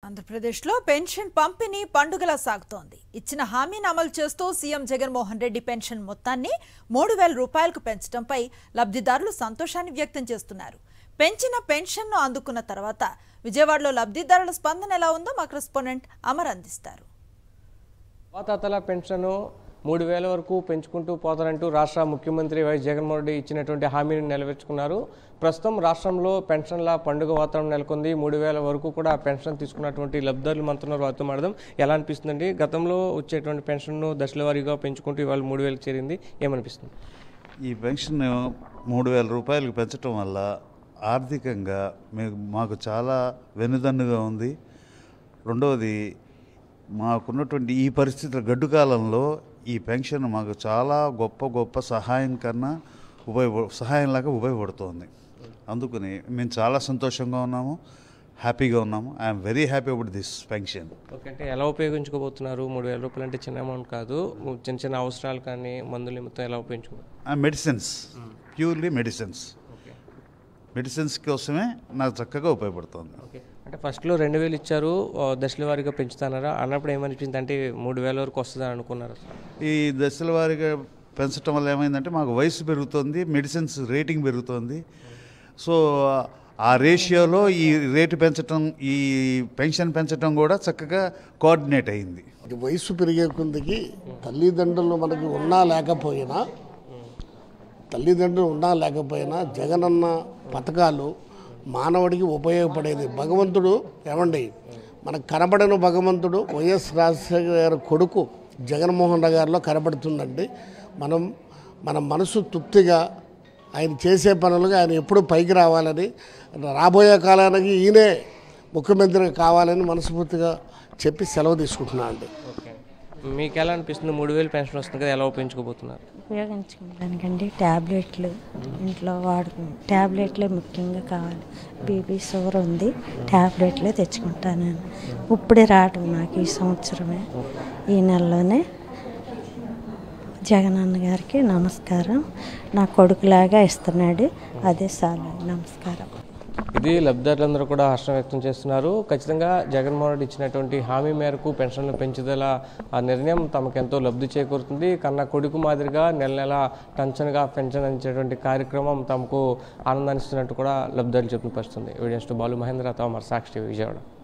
ఆంధ్రప్రదేశ్లో పెన్షన్ పంపిణీ పండుగలా సాగుతోంది. ఇచ్చిన హామీని అమలు చేస్తూ సీఎం జగన్మోహన్ రెడ్డి పెన్షన్ మొత్తాన్ని 3,000 రూపాయలకు పెంచడంపై లబ్ధిదారులు సంతోషాన్ని వ్యక్తం చేస్తున్నారు. పెంచిన పెన్షన్ను అందుకున్న తర్వాత విజయవాడలో లబ్ధిదారుల స్పందన ఎలా ఉందో మా కరెస్పాండెంట్ అమర్ అందిస్తారు. వాతాతల పెన్షన్ 3,000 వరకు పెంచుకుంటూ పోతారంటూ రాష్ట్ర ముఖ్యమంత్రి వైఎస్ జగన్మోహన్ రెడ్డి ఇచ్చినటువంటి హామీని నెరవేర్చుకున్నారు. ప్రస్తుతం రాష్ట్రంలో పెన్షన్ల పండుగ వాతావరణం నెలకొంది. 3,000 వరకు కూడా పెన్షన్ తీసుకున్నటువంటి లబ్ధిదారులు మనతో వారితో మాట్లాడదాం. ఎలా అనిపిస్తుందండి? గతంలో వచ్చేటువంటి పెన్షన్ను దశల వారీగా పెంచుకుంటూ ఇవాళ 3,000 చేరింది, ఏమనిపిస్తుంది? ఈ పెన్షన్ 3,000 రూపాయలకు పెంచడం వల్ల ఆర్థికంగా మాకు చాలా వెన్నుదన్నుగా ఉంది. రెండవది, మాకున్నటువంటి ఈ పరిస్థితుల గడ్డు కాలంలో ఈ పెన్షన్ మాకు చాలా గొప్ప సహాయంలాగా ఉపయోగపడుతోంది. అందుకని మేము చాలా సంతోషంగా ఉన్నాము, హ్యాపీగా ఉన్నాము. I'm very happy about this pension. Okay, అంటే ఎలా ఉపయోగించుకోబోతున్నారు? 3,000 రూపాయలు అంటే చిన్న అమౌంట్ కాదు. చిన్న అవసరాలు కానీ మందుల నిమిత్తం ఎలా ఉపయోగించుకోవాలి? మెడిసిన్స్, ప్యూర్లీ మెడిసిన్స్ కోసమే నాకు చక్కగా ఉపయోగపడుతుంది. ఓకే, అంటే ఫస్ట్లో 2,000 ఇచ్చారు, దశల వారీగా పెంచుతున్నారా అన్నప్పుడు ఏమనిపించింది? అంటే 3,000 వరకు వస్తుందని అనుకున్నారు? ఈ దశల వారీగా పెంచడం వల్ల ఏమైందంటే మాకు వయసు పెరుగుతుంది, మెడిసిన్స్ రేటింగ్ పెరుగుతుంది. సో ఆ రేషియోలో ఈ రేటు పెంచడం, ఈ పెన్షన్ పెంచడం కూడా చక్కగా కోఆర్డినేట్ అయింది. వయసు పెరిగే కొద్దికి తల్లిదండ్రులు మనకి ఉన్నా లేకపోయినా జగనన్న పథకాలు మానవుడికి ఉపయోగపడేది. భగవంతుడు ఏమండి, మనకు కనబడిన భగవంతుడు వైఎస్ రాజశేఖర గారి కొడుకు జగన్మోహన్ రెడ్డి గారిలో కనబడుతుందండి. మన మనసు తృప్తిగా ఆయన చేసే పనులుగా ఆయన ఎప్పుడు పైకి రావాలని, రాబోయే కాలానికి ఈయనే ముఖ్యమంత్రిగా కావాలని మనస్ఫూర్తిగా చెప్పి సెలవు తీసుకుంటున్నాను అండి. ఓకే, మీకు ఎలా అనిపిస్తుంది? 3,000 పెన్షన్ వస్తుంది కదా, ఎలా ఉపయోగించుకోబోతున్నారు? ఉపయోగించుకుంటానికండి ట్యాబ్లెట్లు ఇంట్లో ట్యాబ్లెట్లే ముఖ్యంగా కావాలి. బీపీ షుగర్ ఉంది, ట్యాబ్లెట్లే తెచ్చుకుంటాను. ఇప్పుడే రావటం నాకు ఈ సంవత్సరమే, ఈ నెలలోనే. జగనన్న గారికి నమస్కారం. నా కొడుకులాగా ఇస్తున్నాడు, అదే చాలా నమస్కారం. ఇది లబ్ధిదారులందరూ కూడా హర్షం వ్యక్తం చేస్తున్నారు. ఖచ్చితంగా జగన్మోహన్ రెడ్డి ఇచ్చినటువంటి హామీ మేరకు పెన్షన్లు పెంచుదల ఆ నిర్ణయం తమకెంతో లబ్ధి చేకూరుతుంది. కన్నా కొడుకు మాదిరిగా నెల టెన్షన్గా పెన్షన్ అందించేటువంటి కార్యక్రమం తమకు ఆనందాన్ని ఇస్తున్నట్టు కూడా లబ్ధిదారులు చెప్పుకొస్తుంది. వీడియోస్ బాలు మహేంద్రతో అమర్ సాక్షి విజయవాడ.